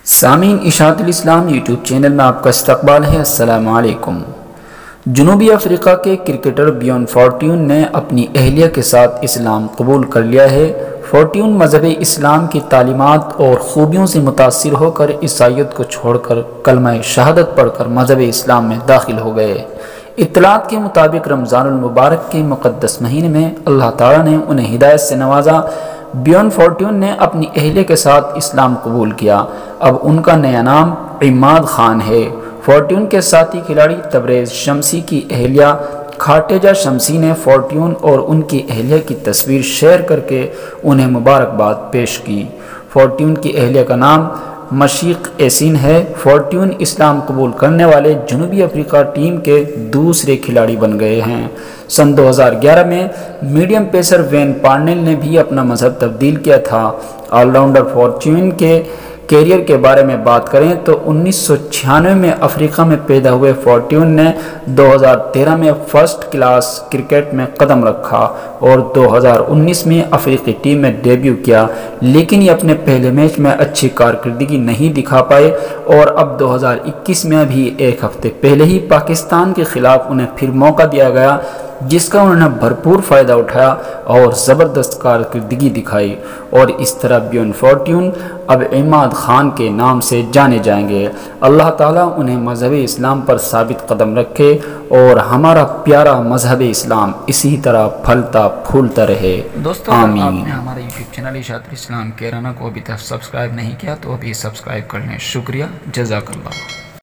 سامعین اشاعت الاسلام یوٹیوب چینل میں آپ کا استقبال ہے۔ السلام علیکم۔ جنوبی افریقہ کے کرکٹر بیون فورٹیون نے اپنی اہلیہ کے ساتھ اسلام قبول کر لیا ہے۔ فورٹیون مذہب اسلام کی تعلیمات اور خوبیوں سے متاثر ہو کر عیسائیت کو چھوڑ کر کلمہ شہادت پڑھ کر مذہب اسلام میں داخل ہو گئے۔ اطلاعات کے مطابق رمضان المبارک کے مقدس مہینے میں اللہ تعالیٰ نے انہیں ہدایت سے نوازا۔ بیون فورٹیون نے اپنی اہلیہ کے ساتھ اسلام قبول کیا۔ اب ان کا نیا نام عماد خان ہے۔ فورٹیون کے ساتھی کھلاڑی تبریز شمسی کی اہلیہ کھاٹیجہ شمسی نے فورٹیون اور ان کی اہلیہ کی تصویر شیئر کر کے انہیں مبارکباد پیش کی۔ فورٹیون کی اہلیہ کا نام مشیق ایسین ہے۔ فورٹیون اسلام قبول کرنے والے جنوبی افریقہ ٹیم کے دوسرے کھلاڑی بن گئے ہیں۔ سن 2011 میں میڈیم پیسر وین پارنیل نے بھی اپنا مذہب تبدیل کیا تھا۔ آل راؤنڈر فورٹیون کے کیریئر کے بارے میں بات کریں تو 1996 میں افریقہ میں پیدا ہوئے فورٹیون نے 2013 میں فرسٹ کلاس کرکٹ میں قدم رکھا اور 2019 میں افریقی ٹیم میں ڈیبیو کیا، لیکن یہ اپنے پہلے میچ میں اچھی کارکردگی نہیں دکھا پائے اور اب 2021 میں بھی ایک ہفتے پہلے ہی پاکستان کے خلاف انہیں پھر موقع دیا گیا، جس کا انہوں نے بھرپور فائدہ اٹھایا اور زبردست کارکردگی دکھائی، اور اس طرح بیون فورٹیون اب عماد خان کے نام سے جانے جائیں گے۔ اللہ تعالیٰ انہیں مذہب اسلام پر ثابت قدم رکھے اور ہمارا پیارا مذہب اسلام اسی طرح پھلتا پھولتا رہے۔ دوستوں، آپ نے ہمارے یوٹیوب چینل اشاعت الاسلام کیرانہ کو ابھی تک سبسکرائب نہیں کیا تو ابھی سبسکرائب کر لیں۔ شکریہ، جزاک اللہ۔